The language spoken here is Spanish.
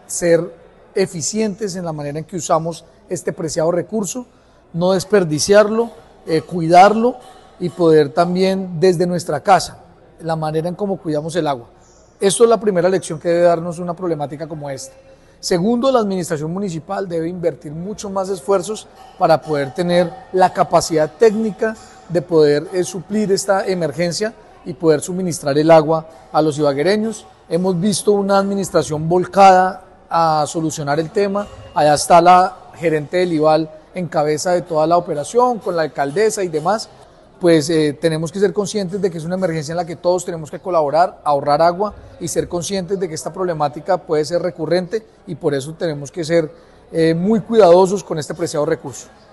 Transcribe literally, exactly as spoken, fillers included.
ser eficientes en la manera en que usamos este preciado recurso, no desperdiciarlo, eh, cuidarlo y poder también desde nuestra casa, la manera en cómo cuidamos el agua. Esto es la primera lección que debe darnos una problemática como esta. Segundo, la administración municipal debe invertir mucho más esfuerzos para poder tener la capacidad técnica de poder eh, suplir esta emergencia y poder suministrar el agua a los ibaguereños. Hemos visto una administración volcada a solucionar el tema. Allá está la gerente del IVAL en cabeza de toda la operación, con la alcaldesa y demás. Pues eh, tenemos que ser conscientes de que es una emergencia en la que todos tenemos que colaborar, ahorrar agua y ser conscientes de que esta problemática puede ser recurrente y por eso tenemos que ser eh, muy cuidadosos con este preciado recurso.